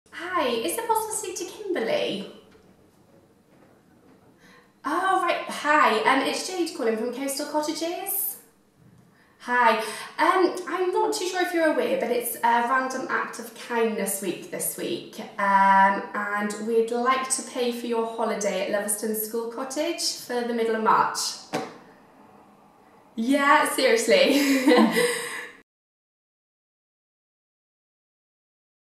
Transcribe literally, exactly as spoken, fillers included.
Hi, is it possible to speak to Kimberly? Oh, right. Hi, um, it's Jade calling from Coastal Cottages. Hi. Um, I'm not too sure if you're aware, but it's a Random Act of Kindness week this week, um, and we'd like to pay for your holiday at Loverston School Cottage for the middle of March. Yeah, seriously.